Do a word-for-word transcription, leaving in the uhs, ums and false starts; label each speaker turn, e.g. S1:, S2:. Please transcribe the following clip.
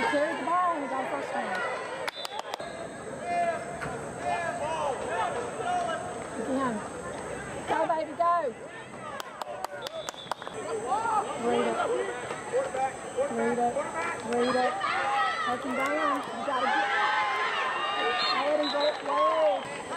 S1: carried the ball and we got a first down. Again. Go, baby, go. Read it. Read it. Read it. Take him down. You got to get. Let him go. Whoa.